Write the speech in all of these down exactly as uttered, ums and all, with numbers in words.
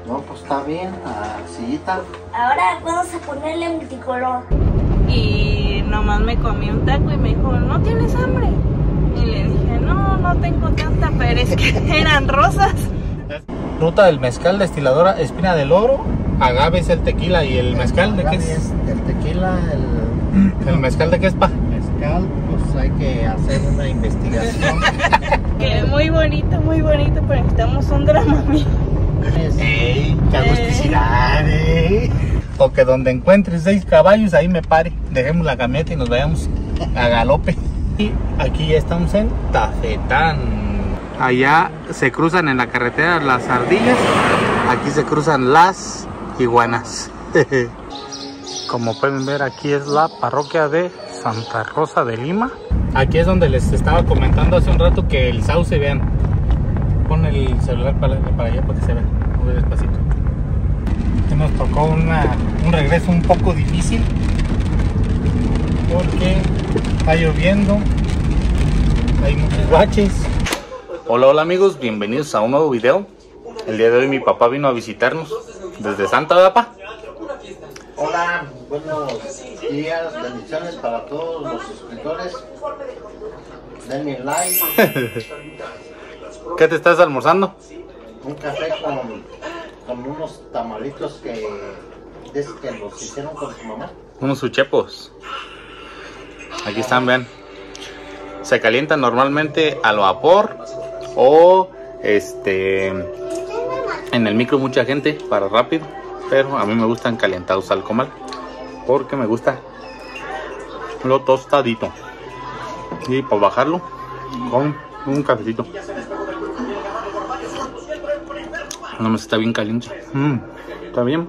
No, pues está bien, la sillita. Ahora vamos a ponerle multicolor. Y nomás me comí un taco y me dijo, ¿no tienes hambre? Y le dije, no, no tengo tanta, pero es que eran rosas. Ruta del mezcal, destiladora Espina del Oro. Agave es el tequila y el mezcal, ¿de qué es? El tequila, el... ¿El mezcal de qué es, pa? mezcal, pues hay que hacer una investigación. Que muy bonito, muy bonito, pero necesitamos un Dramamine. ¡Ey! ¡Qué agusticidad, eh! O que donde encuentre seis caballos, ahí me pare. Dejemos la camioneta y nos vayamos a galope. Y aquí ya estamos en Tafetán. Allá se cruzan en la carretera las ardillas. Aquí se cruzan las iguanas. Como pueden ver, aquí es la parroquia de Santa Rosa de Lima. Aquí es donde les estaba comentando hace un rato que el sauce, vean. Pon el celular para, para allá para que se vea. Muy despacito. Que nos tocó una, un regreso un poco difícil porque está lloviendo, hay muchos baches. Hola, hola amigos, bienvenidos a un nuevo video. El día de hoy mi papá vino a visitarnos desde Santa Dapa. Hola, buenos días, bendiciones para todos los suscriptores. Denle like. ¿Qué te estás almorzando? Un café con, con unos tamalitos que, es que los hicieron con su mamá. Unos uchepos. Aquí están, vean. Se calientan normalmente al vapor o este en el micro mucha gente para rápido, pero a mí me gustan calentados al comal porque me gusta lo tostadito. Y para bajarlo con un cafecito. No me está bien caliente. Mm, está bien.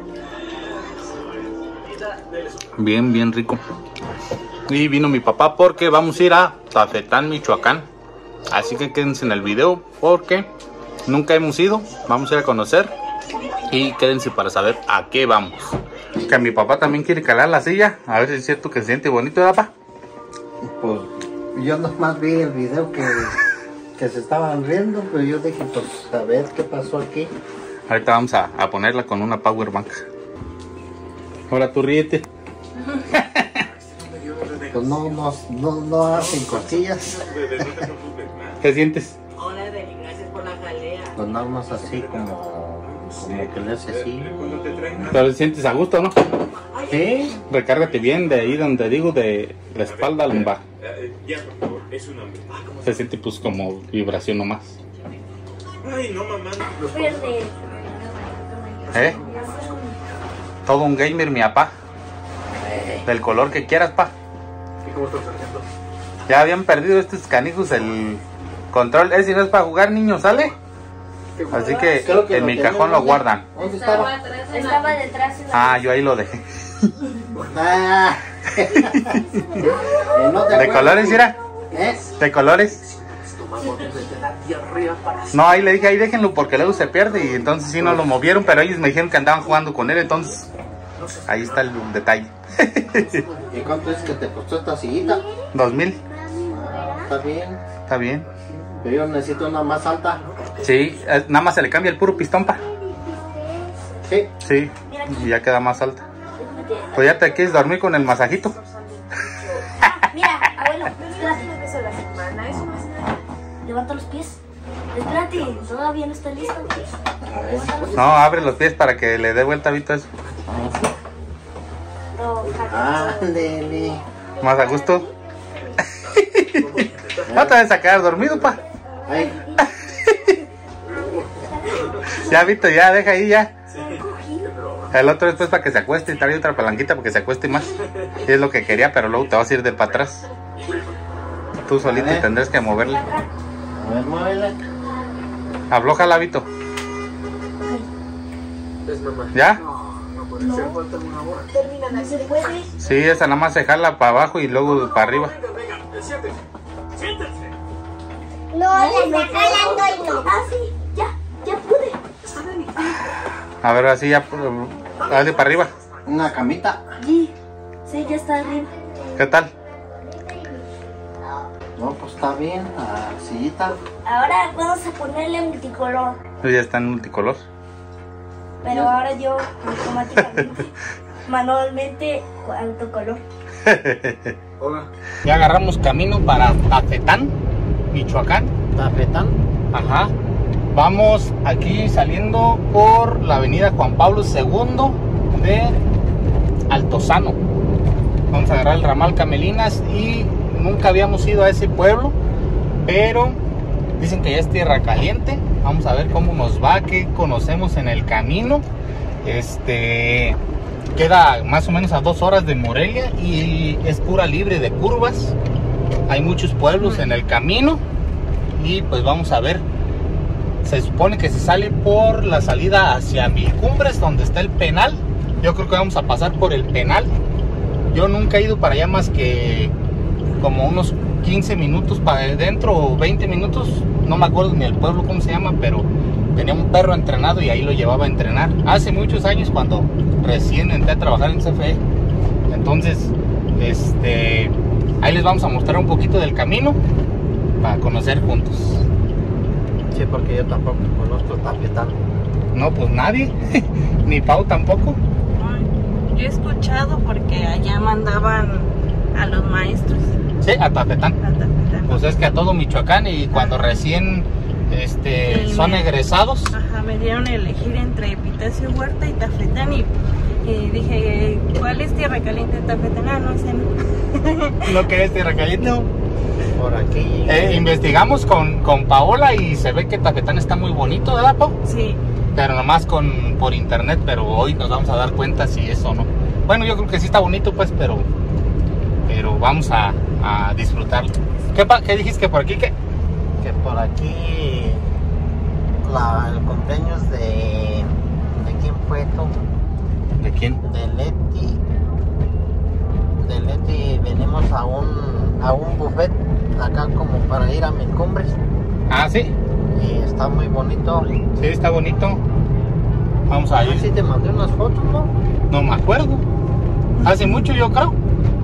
Bien, bien rico. Y vino mi papá porque vamos a ir a Tafetán, Michoacán. Así que quédense en el video porque nunca hemos ido. Vamos a ir a conocer. Y quédense para saber a qué vamos. Que mi papá también quiere calar la silla. A ver si es cierto que se siente bonito, papá. Pues yo nomás vi el video que, que se estaban riendo, pero yo dije, pues a ver qué pasó aquí. Ahorita vamos a, a ponerla con una power bank. Ahora tú ríete. Pues no, no, no, no hacen costillas. ¿Qué sientes? Hola, Deli, gracias por la jalea. Pues nada más así como, como que le hace así. Pero te sientes a gusto, ¿no? Sí. Recárgate bien de ahí donde digo, de la espalda lumbar. Se siente pues como vibración nomás. Verde. ¿Eh? Todo un gamer, mi papá. Del color que quieras, pa. Ya habían perdido estos canijos el control. Ese no es para jugar, niños, ¿sale? Así que, que en mi cajón lo guardan. ¿Dónde estaba? Estaba detrás de la... Ah, yo ahí lo dejé. Ah. ¿No te ¿De acuerdas? colores, Ira? ¿Eh? ¿De colores? No, ahí le dije, ahí déjenlo porque luego se pierde. Y entonces sí no lo movieron, pero ellos me dijeron que andaban jugando con él. Entonces, ahí está el detalle. ¿Y cuánto es que te costó esta sillita? Dos mil. Está bien. Está bien. Pero yo necesito una más alta. Sí, eh, nada más se le cambia el puro pistón, pa. Sí. Sí, y ya queda más alta. Pues ya te quieres dormir con el masajito. Mira, abuelo, espérate. Levanta los pies. Espérate, todavía no está listo. Levanta los pies. No, abre los pies para que le dé vuelta a Vito eso. No, jaca. Ándele. Más a gusto. No te vas a quedar dormido, pa. Ay, Ya, Vito, ya, deja ahí, ya. El otro después para que se acueste y trae otra palanquita para que se acueste más. Y es lo que quería, pero luego te vas a ir de para atrás. Tú solito Vale. tendrás que moverle. a ver, muévele. Aflójala, Vito. ¿Ya? Termina, ¿se puede? Sí, esa nada más se jala para abajo y luego para arriba. No, le está jalando y no. Ah, sí, ya, ya pude. A ver, así ya. Dale para arriba. Una camita. Sí, sí, ya está arriba. ¿Qué tal? No, pues está bien, la sillita. Ahora vamos a ponerle multicolor. Pues ya está en multicolor. pero ahora yo automáticamente, manualmente, autocolor. Hola. Ya agarramos camino para Tafetán, Michoacán. ¿Tafetán? Ajá. Vamos aquí saliendo por la avenida Juan Pablo segundo de Altozano. Vamos a agarrar el ramal Camelinas y nunca habíamos ido a ese pueblo, pero dicen que ya es tierra caliente. Vamos a ver cómo nos va, qué conocemos en el camino. Este queda más o menos a dos horas de Morelia y es pura libre de curvas. Hay muchos pueblos en el camino y pues vamos a ver. Se supone que se sale por la salida hacia Milcumbres, donde está el penal. Yo creo que vamos a pasar por el penal. Yo nunca he ido para allá más que como unos quince minutos para adentro o veinte minutos. No me acuerdo ni el pueblo cómo se llama, pero tenía un perro entrenado y ahí lo llevaba a entrenar. Hace muchos años, cuando recién entré a trabajar en C F E. Entonces, este, ahí les vamos a mostrar un poquito del camino para conocer juntos. Sí, porque yo tampoco conozco Tafetán. No, pues nadie, ni Pau tampoco. Yo he escuchado porque allá mandaban a los maestros Sí, a Tafetán. a Tafetán. Pues es que a todo Michoacán, y cuando recién este, Sí, son me- egresados, Ajá, me dieron a elegir entre Epitacio Huerta y Tafetán y, y dije, ¿cuál es tierra caliente? Tafetán, ah, no sé, no. lo que es tierra caliente. Por aquí. Eh, investigamos con, con Paola y se ve que Tafetán está muy bonito, ¿verdad, Pau? Sí, Pero nomás con, por internet, pero hoy nos vamos a dar cuenta si eso o no. Bueno, yo creo que sí está bonito, pues, pero pero vamos a, a disfrutarlo. ¿Qué, pa- ¿Qué dijiste que por aquí qué? Que por aquí la, el cumpleaños de... ¿De quién fue tú? ¿De quién? De Leti. De Leti venimos a un, a un buffet acá como para ir a Milcumbres. Ah, sí, Y está muy bonito. sí, está bonito. Vamos a Ah, ir. sí te mandé unas fotos, ¿no? No me acuerdo. Hace mucho, yo creo.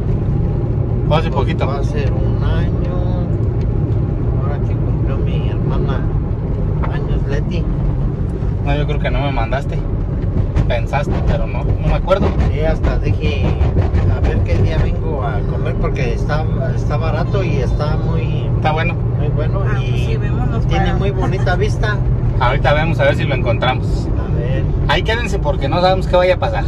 O hace poquito. Va a ser un año. Ahora que cumplió mi hermana años, Leti. No, yo creo que no me mandaste. Pensaste, pero no, no me acuerdo. Y hasta dije, a ver qué día vengo a comer porque está, está barato y está muy, Está bueno. muy bueno. Ah, y pues sí, vémonos tiene para- muy bonita vista. Ahorita vemos a ver si lo encontramos. A ver. Ahí quédense porque no sabemos qué vaya a pasar.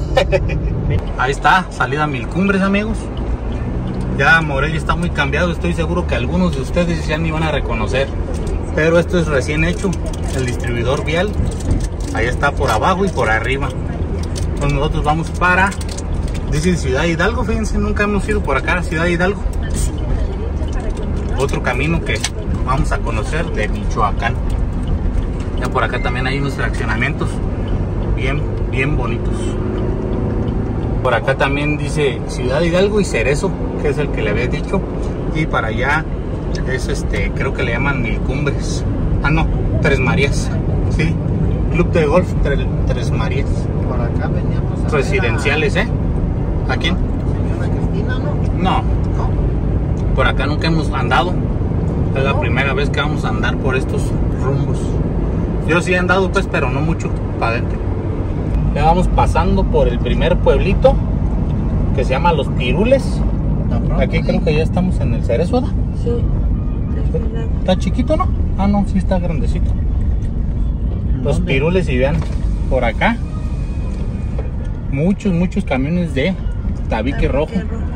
Ahí está, salida a Milcumbres, amigos. Ya Morelia está muy cambiado. Estoy seguro que algunos de ustedes ya ni van a reconocer. Pero esto es recién hecho. El distribuidor vial. Ahí está por abajo y por arriba. Entonces nosotros vamos para, dice Ciudad Hidalgo. Fíjense, nunca hemos ido por acá a Ciudad Hidalgo. Otro camino que vamos a conocer de Michoacán. Ya por acá también hay unos fraccionamientos bien, bien bonitos. Por acá también dice Ciudad Hidalgo y Cerezo, que es el que le había dicho. Y para allá es este, creo que le llaman Milcumbres. Ah, no, Tres Marías. Sí, Club de Golf Tre- Tres Marías. Por acá veníamos a Residenciales, ¿eh? ¿A quién? ver a señora Cristina, ¿no? No, ¿No? por acá nunca hemos andado. Es la primera vez que vamos a andar por estos rumbos. Yo sí he andado, pues, pero no mucho para adentro. Ya vamos pasando por el primer pueblito, que se llama Los Pirules. Aquí creo que ya estamos en el Cerezo, ¿verdad? Sí, Tafetán. ¿Está chiquito, no? Ah, no, sí está grandecito. Los ¿Dónde? Pirules, y vean, por acá muchos, muchos camiones de tabique rojo. Tabique rojo.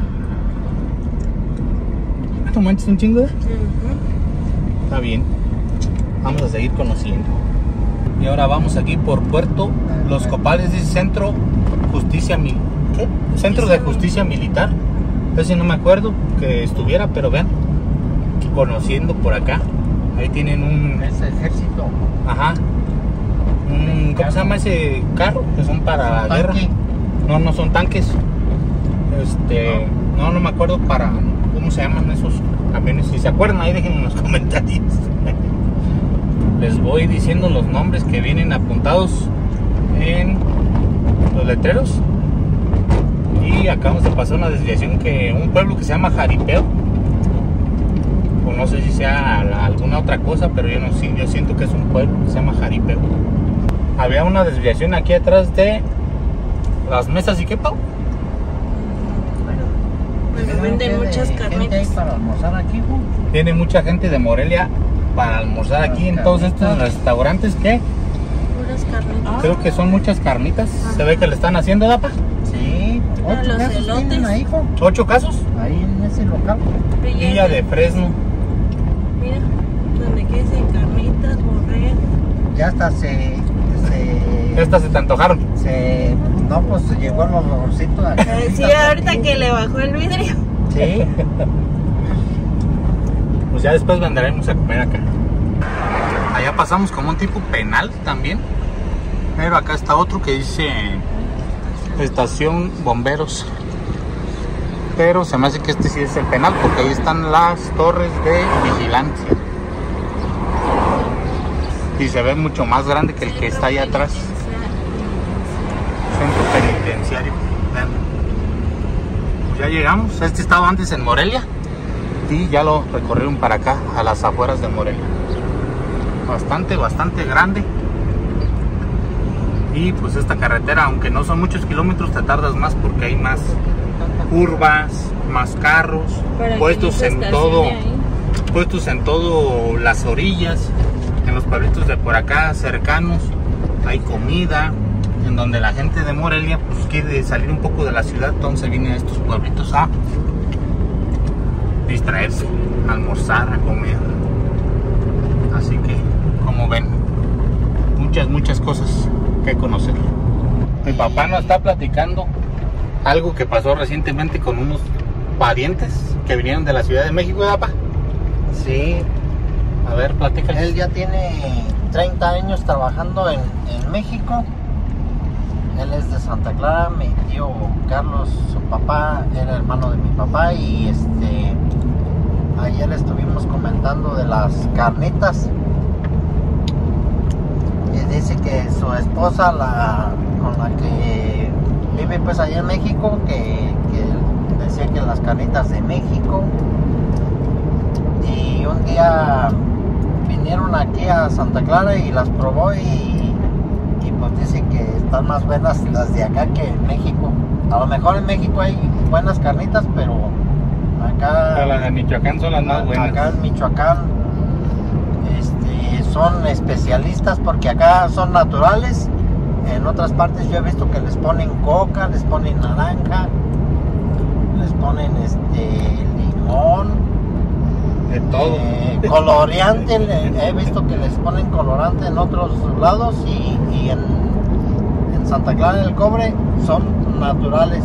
No manches, un chingo, ¿eh? Ujú. Está bien. Vamos a seguir conociendo. Y ahora vamos aquí por Puerto Los Copales, dice Centro Justicia Mil... ¿Qué? Centro de Justicia Militar. Ese no me acuerdo que estuviera, pero vean, conociendo por acá. Ahí tienen un... Es ejército. Ajá. Un, ¿Cómo se llama ese carro? Que son para Tanque. guerra. No, no son tanques. Este... No, no me acuerdo para... ¿Cómo se llaman esos camiones? Si se acuerdan, ahí déjenme en los comentarios. Les voy diciendo los nombres que vienen apuntados en los letreros. Y acabamos de pasar una desviación, que un pueblo que se llama Jaripeo, o no sé si sea la- alguna otra cosa, pero yo no sé, yo siento que es un pueblo que se llama Jaripeo. había una desviación aquí atrás de las mesas y qué, Pau. Pero venden muchas carnitas. Para almorzar aquí, ¿no? Viene mucha gente de Morelia para almorzar aquí en todos estos restaurantes que Puras carnitas. creo que son muchas carnitas. Se ve que le están haciendo, Dapa. Sí, Ah, ocho los casos elotes. tienen ahí, hijo. ¿Ocho casos? Ahí en ese local. Villa de Fresno. Mira, donde que dicen carnitas, borrego. Ya hasta se... se Estas se te antojaron. se no, pues se llegó el olorcito a Eh, carnitas Sí, ahorita aquí. que le bajó el vidrio. Sí. Pues ya después vendremos a comer acá. Allá pasamos como un tipo penal también. Pero acá está otro que dice estación bomberos. Pero se me hace que este sí es el penal porque ahí están las torres de vigilancia. Y se ve mucho más grande que el que está allá atrás. Centro penitenciario. Vean. Pues ya llegamos. Este estaba antes en Morelia. Y ya lo recorrieron para acá, a las afueras de Morelia. Bastante, bastante grande. Y pues esta carretera, aunque no son muchos kilómetros, te tardas más porque hay más curvas, más carros, Para que puestos no se en estacione todo, ahí. puestos en todo las orillas, en los pueblitos de por acá cercanos, hay comida, en donde la gente de Morelia pues quiere salir un poco de la ciudad, entonces viene a estos pueblitos a distraerse, a almorzar, a comer. Así que, como ven, muchas, muchas cosas que conocer. Mi papá nos está platicando algo que pasó recientemente con unos parientes que vinieron de la Ciudad de México, ¿verdad, papá? Sí, A ver, platícales. él ya tiene treinta años trabajando en, en México. Él es de Santa Clara, mi tío Carlos, su papá, era hermano de mi papá y este ayer estuvimos comentando de las carnitas. Y dice que su esposa, la con la que vive pues allá en México, que, que decía que las carnitas de México. Y un día vinieron aquí a Santa Clara y las probó y, y pues dice que están más buenas las de acá que en México. A lo mejor en México hay buenas carnitas, pero acá, Pero las de Michoacán son las más buenas. acá en Michoacán este, son especialistas porque acá son naturales. En otras partes yo he visto que les ponen coca, les ponen naranja, les ponen este limón, De todo. eh, colorante, le- he visto que les ponen colorante en otros lados y, y en, en Santa Clara del Cobre son naturales.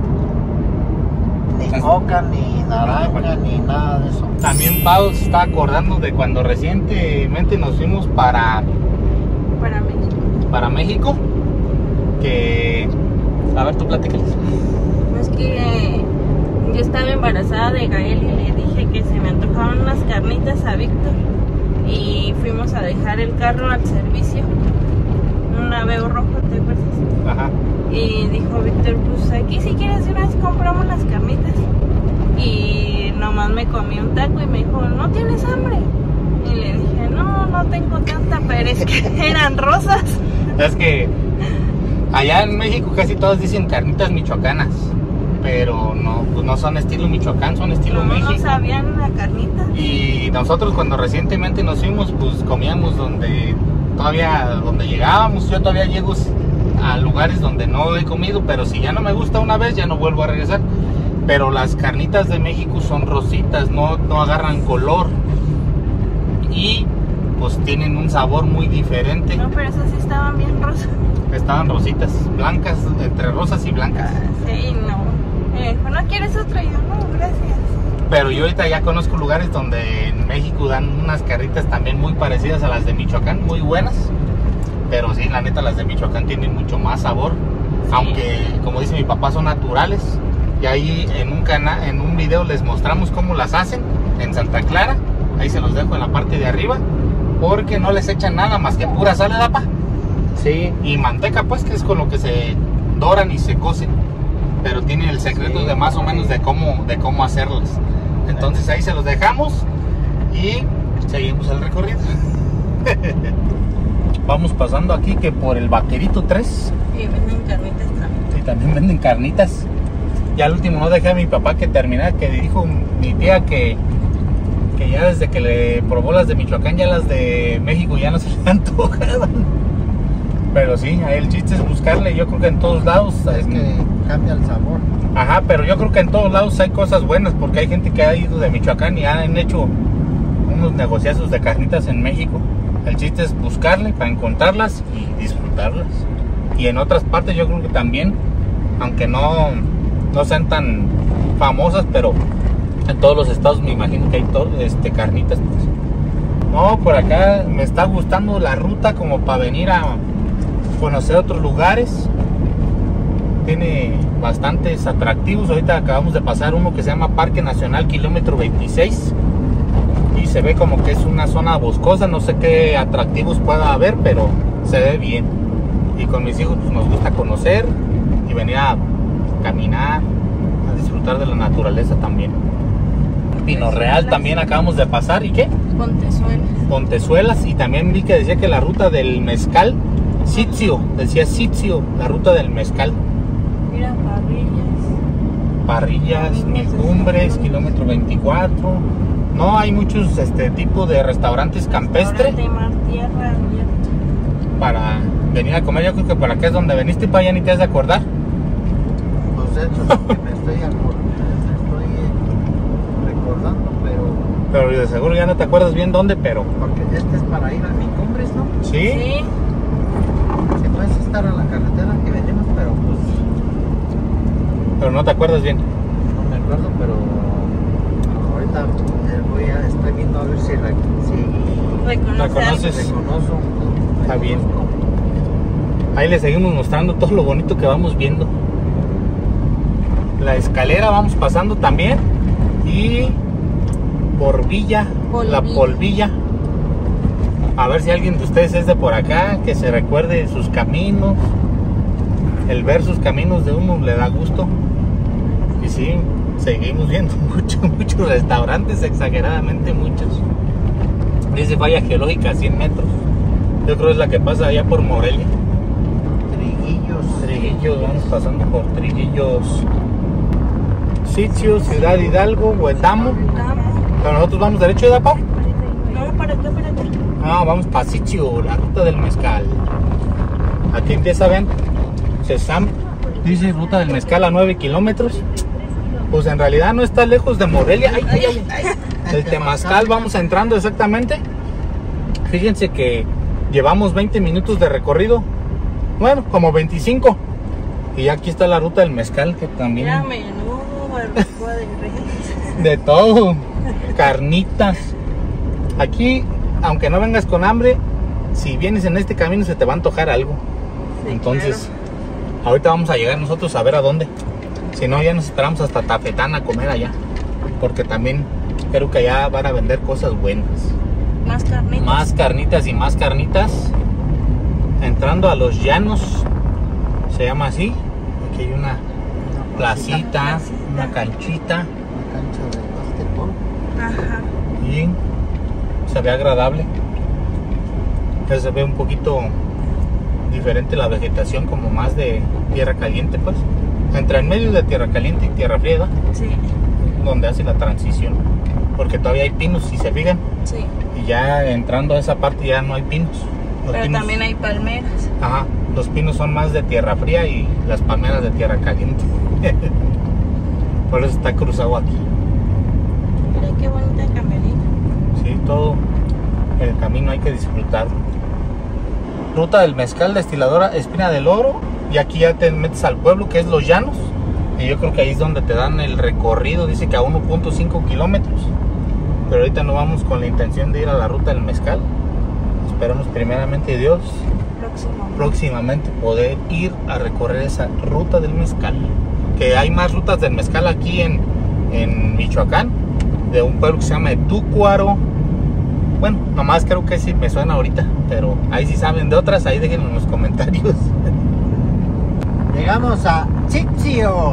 Ni Así- coca, ni naranja, ni nada de eso. También Pau se está acordando de cuando recientemente nos fuimos para, Para mí. para México. Que... A ver, tú platícales. Es que yo estaba embarazada de Gael y le dije que se me antojaban unas carnitas a Víctor. Y fuimos a dejar el carro al servicio. Un Aveo rojo, ¿te acuerdas? Ajá. Y dijo Víctor, pues aquí si quieres de una vez compramos las carnitas. Y nomás me comí un taco y me dijo, ¿no tienes hambre? Y le dije, no, no tengo tanta, pero es que eran rosas. Es que allá en México casi todas dicen carnitas michoacanas. Pero no, pues no son estilo Michoacán, son estilo No, México. no sabían la carnita. Y nosotros cuando recientemente nos fuimos, pues comíamos donde todavía, donde llegábamos. Yo todavía llego a lugares donde no he comido, pero si ya no me gusta una vez, ya no vuelvo a regresar. Pero las carnitas de México son rositas, no, no agarran color. Y pues tienen un sabor muy diferente. No, pero esas sí estaban bien rosas. Estaban rositas, blancas, entre rosas y blancas. Sí, no. Me dijo, ¿no quieres otra? Y yo, no, gracias. Pero yo ahorita ya conozco lugares donde en México dan unas carnitas también muy parecidas a las de Michoacán, muy buenas. Pero sí, la neta, las de Michoacán tienen mucho más sabor. Sí. Aunque, como dice mi papá, son naturales. Y ahí en un canal, en un video les mostramos cómo las hacen en Santa Clara. Ahí se los dejo en la parte de arriba. Porque no les echan nada más que pura sal, ¿verdad, pa? Sí, Y manteca, pues, que es con lo que se doran y se cocen. Pero tienen el secreto Sí. de más o menos de cómo, de cómo hacerlas. Entonces ahí se los dejamos y seguimos el recorrido. vamos pasando aquí que por el Vaquerito tres. Y venden carnitas también. Y también venden carnitas. Ya al último no dejé a mi papá que terminara, que dijo mi tía que, que ya desde que le probó las de Michoacán, ya las de México ya no se le antojaban. Pero sí, el chiste es buscarle, yo creo que en todos lados. Es que cambia el sabor. Ajá, pero yo creo que en todos lados hay cosas buenas, porque hay gente que ha ido de Michoacán y han hecho unos negociazos de carnitas en México. El chiste es buscarle para encontrarlas y disfrutarlas. Y en otras partes yo creo que también, aunque no, no sean tan famosas, pero en todos los estados me imagino que hay todo, este, carnitas. Pues. No, por acá me está gustando la ruta como para venir a conocer otros lugares. Tiene bastantes atractivos. Ahorita acabamos de pasar uno que se llama Parque Nacional Kilómetro veintiséis y se ve como que es una zona boscosa. No sé qué atractivos pueda haber, pero se ve bien. Y con mis hijos pues, nos gusta conocer y venir a caminar, a disfrutar de la naturaleza también. Pino Real también acabamos de pasar. ¿Y qué? Pontezuelas. Pontezuelas. Y también vi que decía que la ruta del mezcal, Sitio, decía Sitio, la ruta del mezcal. Mira, parrillas. Parrillas, Mil Cumbres, kilómetro veinticuatro. No, hay muchos este tipo de restaurantes campestres Restaurante Mar Tierra abierto. para venir a comer. Yo creo que por acá es donde veniste, para allá ni te has de acordar. Pues de hecho, sí que me estoy, acor- me estoy eh, recordando, pero... Pero de seguro ya no te acuerdas bien dónde, pero... Porque este es para ir a Mil Cumbres, ¿no? Sí, Sí. Sí, puedes estar a la carretera que venimos, pero pues... pero no te acuerdas bien. No me acuerdo, pero... Ahorita eh, voy a... Estoy viendo a ver si... re- si Reconocer. Reconoces. reconozco. Está bien. reconozco. Ahí les seguimos mostrando todo lo bonito que vamos viendo. La escalera vamos pasando también. Y por Villa, la Polvilla. Polvilla. A ver si alguien de ustedes es de por acá, que se recuerde sus caminos. El ver sus caminos de uno le da gusto. Y sí, seguimos viendo muchos, muchos restaurantes, exageradamente muchos. Dice falla geológica a cien metros. Yo creo que es la que pasa allá por Morelia. Triguillos. Triguillos, vamos pasando por Triguillos. Sitio, Ciudad Hidalgo, Huetamo. Vamos. Pero nosotros vamos derecho de Apao. No, para acá, para acá. Ah, vamos para Sitio, la ruta del mezcal. Aquí empieza, ven, Sesam. Dice ruta del mezcal a nueve kilómetros. Pues en realidad no está lejos de Morelia. Ay, ay, ay, ay. El Temazcal vamos entrando exactamente. Fíjense que llevamos veinte minutos de recorrido. Bueno, como veinticinco. Y aquí está la ruta del mezcal, que también... Mira, menudo, barbacoa de res. De todo, carnitas. Aquí, aunque no vengas con hambre, si vienes en este camino se te va a antojar algo. Sí, Entonces, ahorita vamos a llegar nosotros a ver a dónde. Si no, ya nos esperamos hasta Tafetán a comer allá. Porque también creo que allá van a vender cosas buenas. claro. Más carnitas. Más carnitas y más carnitas. Entrando a los llanos, se llama así. Aquí hay una placita, una canchita. Una cancha de básquetbol. Ajá. Y se ve agradable. Ya se ve un poquito diferente la vegetación, como más de tierra caliente, pues. Entre en medio de tierra caliente y tierra fría, ¿verdad? Sí. Donde hace la transición. Porque todavía hay pinos, si se fijan. Sí. Y ya entrando a esa parte ya no hay pinos. Los Pero pinos- también hay palmeras. Ajá, los pinos son más de tierra fría y las palmeras de tierra caliente. Por eso está cruzado aquí. Mira qué bonita camerina. Sí, todo el camino hay que disfrutarlo. Ruta del mezcal, destiladora Espina del Oro. Y aquí ya te metes al pueblo, que es Los Llanos. Y yo creo que ahí es donde te dan el recorrido. Dice que a uno punto cinco kilómetros. Pero ahorita no vamos con la intención de ir a la ruta del mezcal. Esperamos primeramente Dios Próximo. próximamente poder ir a recorrer esa ruta del mezcal. Que hay más rutas del mezcal aquí en, en Michoacán, de un pueblo que se llama Etúcuaro. Bueno, nomás creo que sí me suena ahorita, pero ahí si saben de otras, ahí déjenlo en los comentarios. Llegamos a Sitio.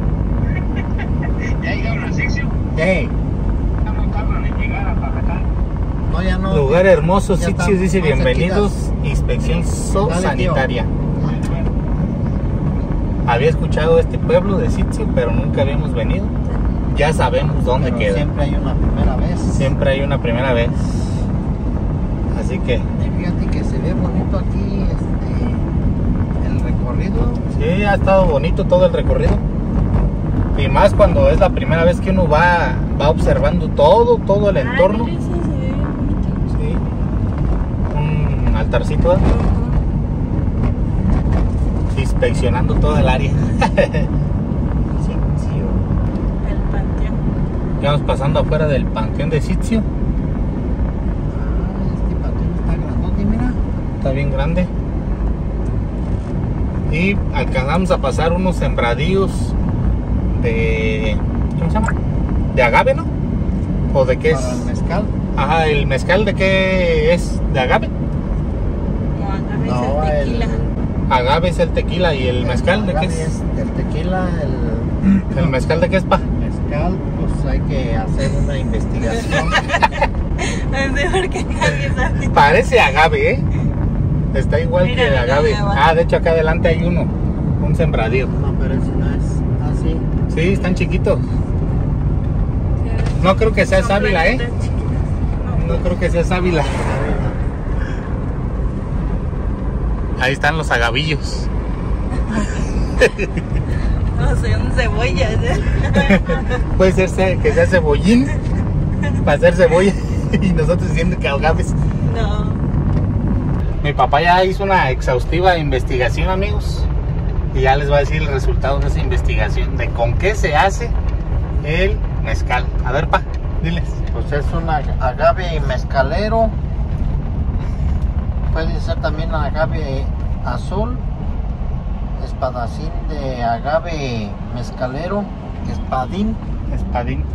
¿Ya llegaron a Sitio? Hey. No tardan en llegar a Tafetán. No, ya no. Lugar hermoso, Ya Sitio, estamos dice más bienvenidos inspección zoosanitaria. Dale, tío. Había escuchado este pueblo de Sitio, pero nunca habíamos venido. Ya sabemos dónde Pero queda. siempre hay una primera vez. Siempre hay una primera vez. Así que, Y fíjate que se ve bonito aquí este, el recorrido. sí, ha estado bonito todo el recorrido. Y más cuando es la primera vez que uno va, va observando todo, todo el entorno. Ay, mira, sí, se ve bonito. Sí. Un altarcito, ¿eh? Inspeccionando toda el área. Sí, sí. El panteón. Ya vamos pasando afuera del panteón de Sitio. Ah, este panteón está grandote, mira. Está bien grande. Y alcanzamos a pasar unos sembradíos de... ¿Cómo se llama? De agave, ¿no? ¿O de qué Para el es? mezcal. Ajá, ¿el mezcal de qué es? ¿De agave? No, acá ves No, el el- tequila. Agave es el tequila. ¿Y el mezcal de qué agave es? El tequila, el ¿El mezcal de qué es, pa? mezcal, pues hay que hacer una investigación. No sé por qué nadie sabe. Parece agave, ¿eh? Está igual Mira, que el mira, agave. ya va. Ah, de hecho acá adelante hay uno. Un sembradío. No, pero ese no es así. Sí, están chiquitos. No creo que sea Son sábila, ¿eh? plantitas chiquitas. No creo que sea sábila. Ahí están los agavillos. No sé, un cebolla. ¿eh? Puede ser ce- que sea cebollín para hacer cebolla y nosotros diciendo que agaves. No. Mi papá ya hizo una exhaustiva investigación, amigos, y ya les va a decir el resultado de esa investigación, de con qué se hace el mezcal. A ver, pa, diles. Pues es un ag- agave mezcalero. Puede ser también agave azul. Espadacín de agave mezcalero. Espadín. Espadín.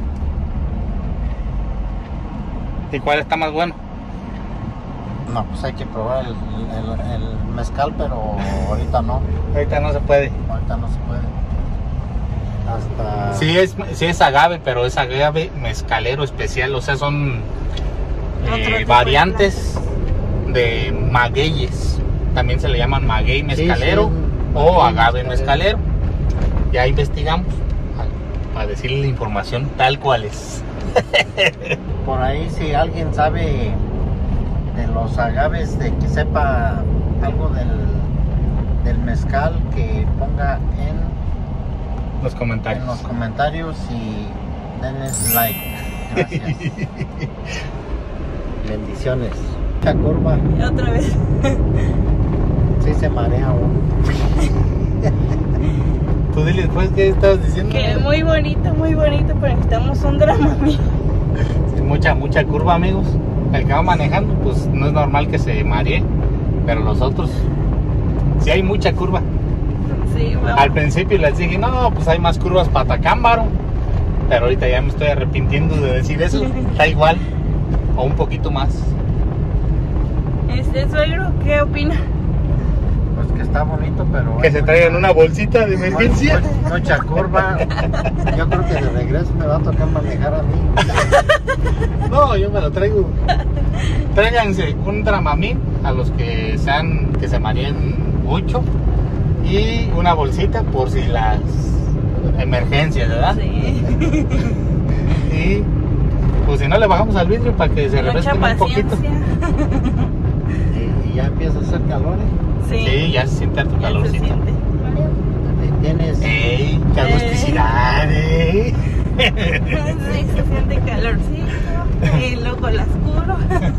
¿Y cuál está más bueno? No, pues hay que probar el, el- el mezcal, pero ahorita no. Ahorita no se puede. Ahorita no se puede. Hasta. Sí es, sí es agave, pero es agave mezcalero especial, o sea, son Otro eh, tipo de variantes de magueyes. También se le llaman maguey mezcalero sí, o maguey agave mezcalero. mezcalero. Ya investigamos para decirle la información tal cual es. Por ahí, si alguien sabe de los agaves, de que sepa algo del, del mezcal, que ponga en, Los en comentarios. los comentarios y denles like. Gracias. Bendiciones. Esta curva Otra vez. sí se marea uno. Tú diles pues, ¿qué estabas diciendo? Que muy bonito, muy bonito, pero necesitamos un Dramamine. Sí, mucha, mucha curva, amigos. El que va manejando, pues no es normal que se maree, pero los otros, sí hay mucha curva. Sí, vamos. Al principio les dije, no, pues hay más curvas para Tacámbaro, pero ahorita ya me estoy arrepintiendo de decir eso. Está igual, o un poquito más. Este suegro, ¿qué opina? Pues que está bonito, pero Que hay se mucha- traigan una bolsita de mu- emergencia. mu- mucha curva. Yo creo que de regreso me va a tocar manejar a mí. No, yo me lo traigo. Tráiganse un Dramamine a los que sean, que se mareen mucho, y una bolsita por si las emergencias, ¿verdad? Sí. Y pues si no le bajamos al vidrio para que se Mucha refresquen un poquito. paciencia. Y, y ya empieza a hacer calor. ¿eh? Sí, Sí, ya se siente tu ya se calorcito. siente. Y Tienes. ¡Ey! ¡Qué agusticidad, eh! Sí, se siente calorcito. Y luego el oscuro.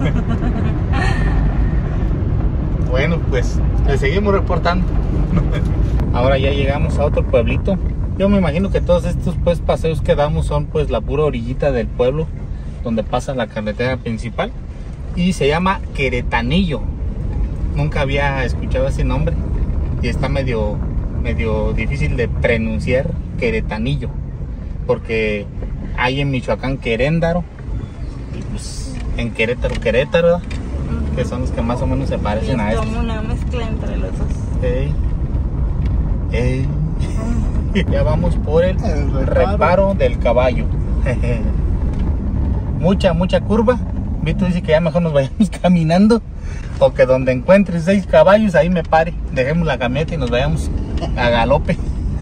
Bueno, pues le seguimos reportando. Ahora ya llegamos a otro pueblito. Yo me imagino que todos estos pues paseos que damos son pues la pura orillita del pueblo donde pasa la carretera principal, y se llama Queretanillo. Nunca había escuchado ese nombre y está medio medio difícil de pronunciar, Queretanillo, porque hay en Michoacán Queréndaro y pues en Querétaro Querétaro, ¿verdad? Que son los que más o menos se parecen a Es estos. como una mezcla entre los dos. Ey. Ey. Ya vamos por el, El reparo. reparo del caballo. Mucha, mucha curva. Vito dice que ya mejor nos vayamos caminando O que donde encuentres seis caballos, ahí me pare. Dejemos la camioneta y nos vayamos a galope.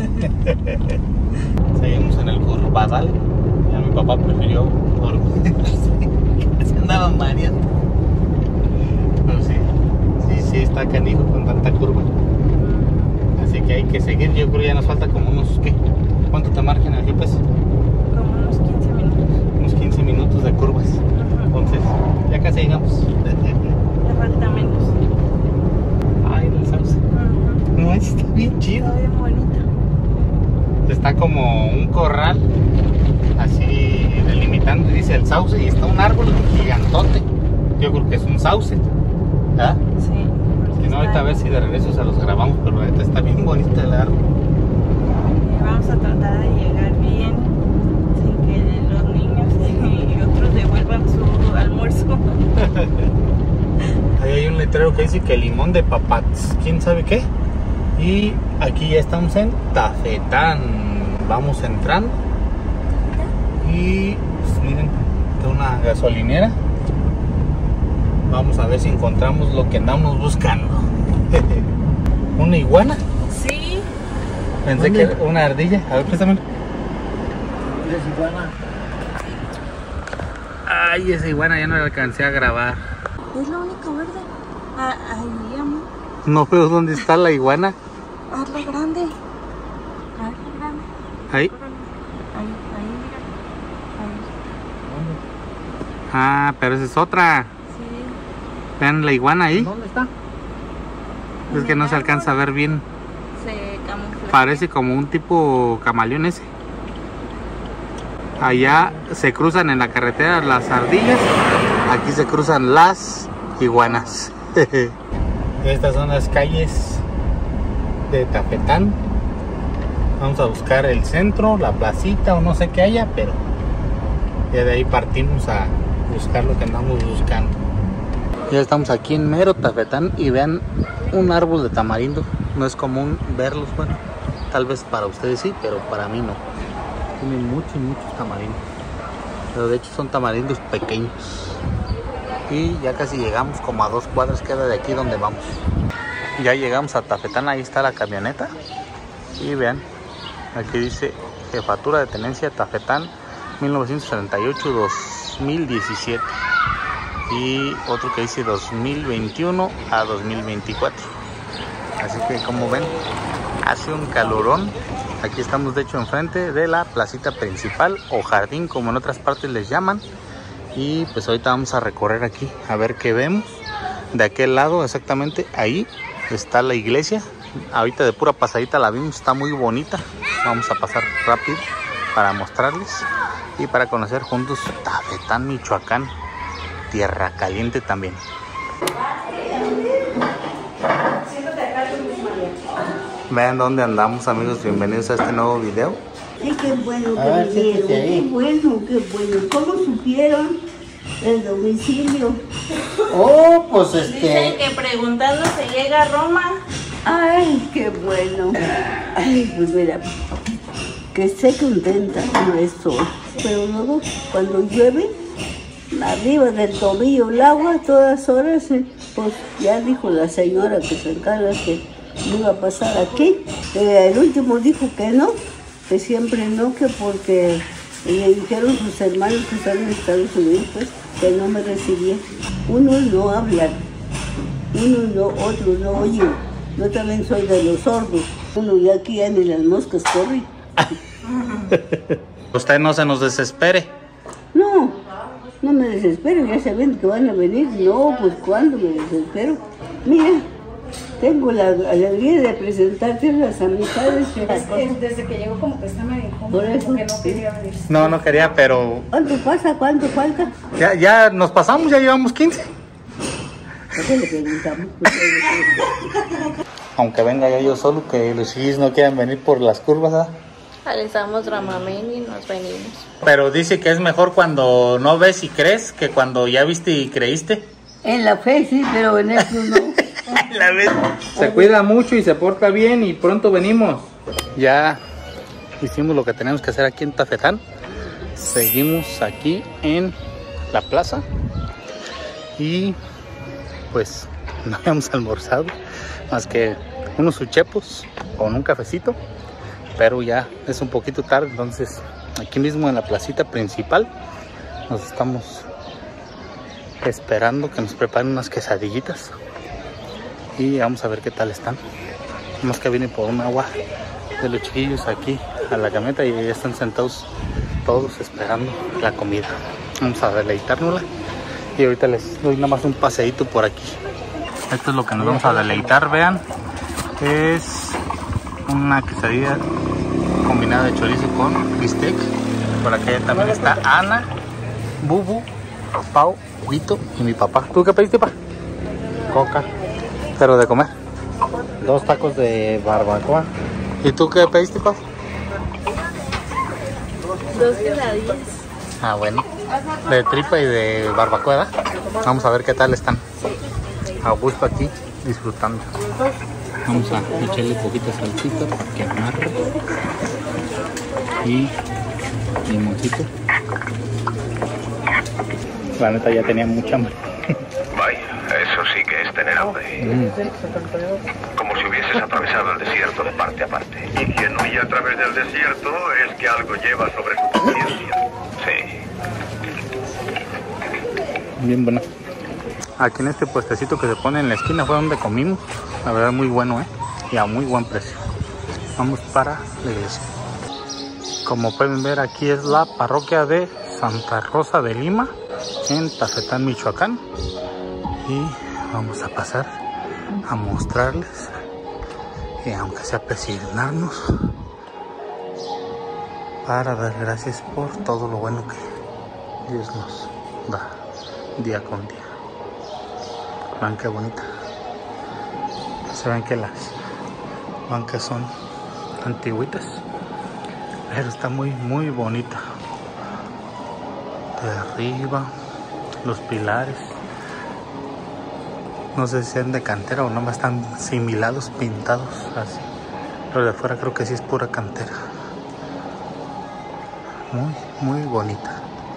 Seguimos en el curvadal. Ya mi papá prefirió dormir. Se andaban mareando. Pero sí, sí, sí está canijo con tanta curva. Así que hay que seguir. Yo creo que ya nos falta como unos, ¿qué? ¿Cuánto te margen el G P S? Como unos quince minutos. Unos quince minutos de curvas. Ajá. Entonces, ya casi llegamos. Ya falta menos. Ay, el sauce. Ajá. No, está bien chido. Está bien bonito. Está como un corral así delimitando, dice el sauce, y está un árbol gigantote. Yo creo que es un sauce, ¿verdad? Sí. Si no, ahorita a ver si de regreso se los grabamos, pero ahorita está bien bonito el árbol. Y vamos a tratar de llegar bien sin que los niños y otros devuelvan su almuerzo. Ahí hay un letrero que dice que limón de papats, quién sabe qué. Y aquí ya estamos en Tafetán. Vamos entrando. Y pues miren, de una gasolinera. Vamos a ver si encontramos lo que andamos buscando. ¿Una iguana? Sí. Pensé ¿Dónde? que era una ardilla. A ver, préstame. ¿Es iguana? Ay, esa iguana ya no la alcancé a grabar. Es la única verde. Ah, ahí, amor. No veo dónde está la iguana. Hazla grande. Hazla grande. Ahí. Ahí, ahí, mira. Ahí. Ah, pero esa es otra. Sí. Vean la iguana ahí. ¿Dónde está? Es que no se alcanza a ver bien. Se camufla. Parece como un tipo camaleón ese. Allá se cruzan en la carretera las ardillas. Aquí se cruzan las iguanas. Estas son las calles de Tafetán. Vamos a buscar el centro, la placita o no sé qué haya, pero ya de ahí partimos a buscar lo que andamos buscando. Ya estamos aquí en mero Tafetán y vean un árbol de tamarindo. No es común verlos, bueno, tal vez para ustedes sí, pero para mí no. Tienen muchos, muchos tamarindos. Pero de hecho son tamarindos pequeños. Y ya casi llegamos, como a dos cuadras queda de aquí donde vamos. Ya llegamos a Tafetán, ahí está la camioneta. Y vean, aquí dice Jefatura de Tenencia Tafetán mil novecientos setenta y ocho a dos mil diecisiete. Y otro que dice dos mil veintiuno a dos mil veinticuatro. Así que como ven, hace un calorón. Aquí estamos de hecho enfrente de la placita principal o jardín, como en otras partes les llaman. Y pues ahorita vamos a recorrer aquí a ver qué vemos. De aquel lado exactamente ahí está la iglesia. Ahorita de pura pasadita la vimos, está muy bonita. Vamos a pasar rápido para mostrarles y para conocer juntos Tafetán, Michoacán, tierra caliente también. Vean dónde andamos, amigos, bienvenidos a este nuevo video. Ay, qué bueno A que ver, vinieron, siéntese ahí. qué bueno, qué bueno. ¿Cómo supieron el domicilio? Oh, pues Dicen este. que preguntando se llega a Roma. Ay, qué bueno. Ay, pues mira, que esté contenta con esto. Pero luego, cuando llueve, arriba del tobillo el agua, a todas horas, eh, pues ya dijo la señora que se encarga que no iba a pasar aquí. Eh, el último dijo que no, que siempre no, que porque le dijeron sus hermanos que están en Estados Unidos, pues, que no me recibían. Unos no hablan, unos no, otros no oyen. Yo también soy de los sordos. Uno ya aquí ya ni las moscas corren. Usted no se nos desespere. No, no me desespero, ya saben que van a venir. No, pues cuando me desespero. Mira, tengo la alegría de presentarte a las amistades. Desde que llegó como que está medio incómodo, Por eso. como que no quería venir. No, no quería, pero ¿Cuánto pasa? ¿Cuánto falta? ya, ya nos pasamos, ya llevamos quince. ¿Por qué le preguntamos? Aunque venga ya yo solo, que los hijos no quieran venir por las curvas, ¿verdad? Alisamos Dramamén y nos venimos. Pero dice que es mejor cuando no ves y crees que cuando ya viste y creíste. En la fe sí, pero en eso no. La vez. Se cuida mucho y se porta bien y pronto venimos. Ya hicimos lo que tenemos que hacer aquí en Tafetán. Seguimos aquí en la plaza. Y pues no habíamos almorzado más que unos uchepos con un cafecito, pero ya es un poquito tarde, entonces aquí mismo en la placita principal nos estamos esperando que nos preparen unas quesadillitas y vamos a ver qué tal están. Más que viene por un agua de los chiquillos aquí a la camioneta y ya están sentados todos esperando la comida. Vamos a deleitárnosla y ahorita les doy nada más un paseíto por aquí. Esto es lo que nos vamos a deleitar, vean. Es una quesadilla combinada de chorizo con bistec. Por aquí también está Ana, Bubu, Pau, Huito y mi papá. ¿Tú qué pediste, pa? Coca. Pero de comer. Dos tacos de barbacoa. ¿Y tú qué pediste, Pau? Dos quesadillas. Ah, bueno. De tripa y de barbacoa, ¿verdad? Vamos a ver qué tal están. A gusto aquí, disfrutando. Vamos a echarle poquita salsita para que amarre. Y limoncito. La neta ya tenía mucha hambre. Vaya, eso sí que es tener hambre. Mm. Como si hubieses atravesado el desierto de parte a parte. Y quien huye a través del desierto es que algo lleva sobre su conciencia. Sí. Bien bueno. Aquí en este puestecito que se pone en la esquina fue donde comimos. La verdad muy bueno, ¿eh? Y a muy buen precio. Vamos para la iglesia. Como pueden ver, aquí es la parroquia de Santa Rosa de Lima, en Tafetán, Michoacán. Y vamos a pasar a mostrarles, y aunque sea presionarnos, para dar gracias por todo lo bueno que Dios nos da día con día. Vean qué bonita. Se ven que las bancas son antiguitas, pero está muy muy bonita. De arriba, los pilares, no sé si sean de cantera o nomás están similados, pintados así. Pero de afuera creo que sí es pura cantera. Muy, muy bonita.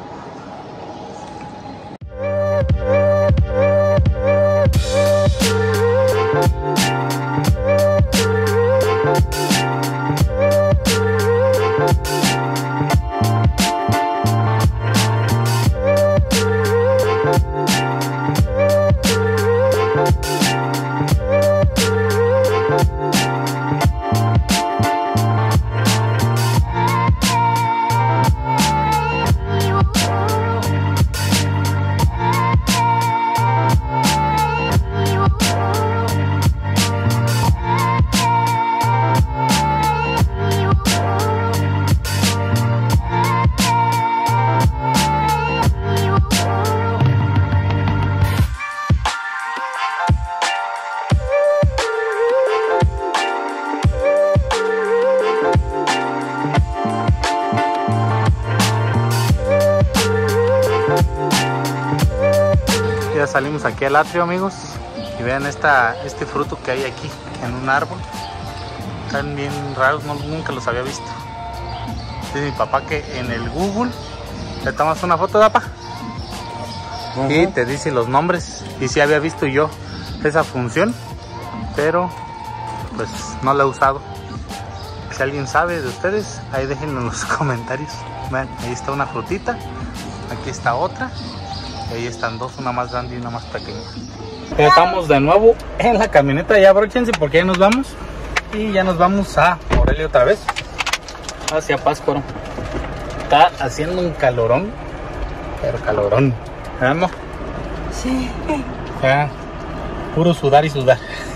Ya salimos aquí al atrio, amigos, y vean esta, este fruto que hay aquí en un árbol. Están bien raros, no, nunca los había visto. Dice mi papá que en el Google le tomas una foto, ¿dapa? Uh-huh. Y te dice los nombres. Y sí había visto yo esa función, pero pues no la he usado. Si alguien sabe de ustedes, ahí déjenlo en los comentarios. Vean, ahí está una frutita, aquí está otra. Ahí están dos, una más grande y una más pequeña. Ya estamos de nuevo en la camioneta, ya abróchense porque ya nos vamos. Y ya nos vamos a Morelia otra vez, hacia Pátzcuaro. Está haciendo un calorón, pero calorón. ¿Vamos? Sí. Ya, puro sudar y sudar.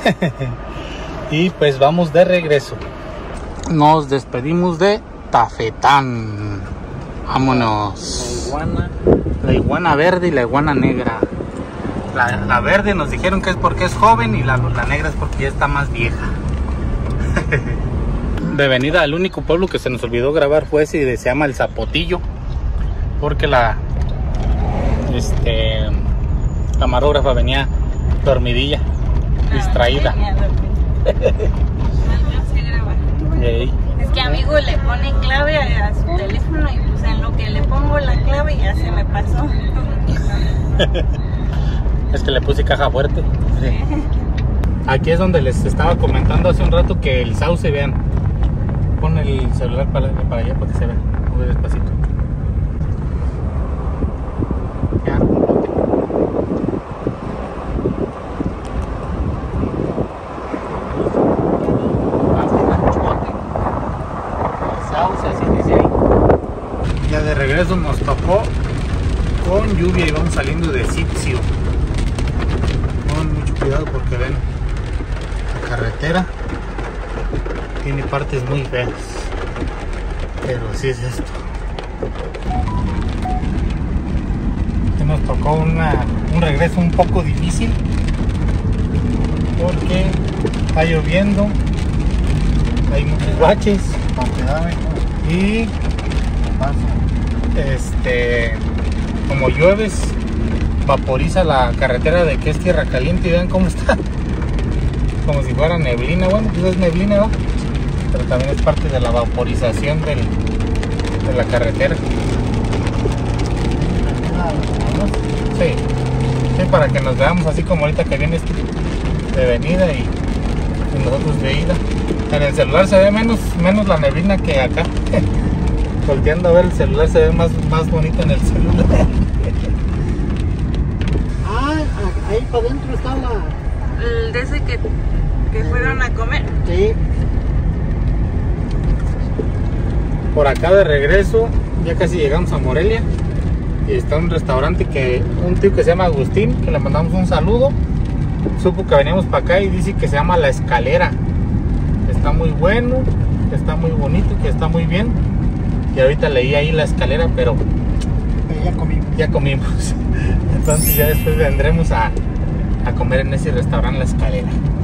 Y pues vamos de regreso. Nos despedimos de Tafetán. Vámonos. La iguana. La iguana verde y la iguana negra. La, la verde nos dijeron que es porque es joven y la, la negra es porque ya está más vieja. De venida al único pueblo que se nos olvidó grabar fue ese, se llama El Zapotillo, porque la este camarógrafa venía dormidilla, distraída. Es que amigo le pone clave a, a su teléfono y pues en lo que le pongo la clave ya se me pasó. Es que le puse caja fuerte. Sí. Aquí es donde les estaba comentando hace un rato que el sauce, vean. Pon el celular para, para allá para que se vea. Muy despacito. Ya, un bote. El sauce, así dice ahí. Ya de regreso nos tocó con lluvia y vamos saliendo de sitio. Con mucho cuidado porque ven, la carretera tiene partes muy feas, pero así es esto. Que nos tocó una, un regreso un poco difícil porque está lloviendo, hay muchos baches y este, como llueves, vaporiza la carretera de que es tierra caliente y vean cómo está, como si fuera neblina. Bueno, pues es neblina, ¿no? Pero también es parte de la vaporización del, de la carretera. Sí, sí, para que nos veamos así como ahorita que vienes de venida y, y nosotros de ida. En el celular se ve menos, menos la neblina que acá. Volteando a ver el celular se ve más, más bonito en el celular. Ah, ahí para adentro está la... El de ese que, que fueron a comer. Sí. Por acá de regreso, ya casi llegamos a Morelia. Y está un restaurante que, un tío que se llama Agustín, que le mandamos un saludo. Supo que veníamos para acá y dice que se llama La Escalera. Está muy bueno, que está muy bonito, que está muy bien. Y ahorita leí ahí La Escalera, pero Ya comimos. ya comimos. Entonces ya después vendremos a, a comer en ese restaurante La Escalera.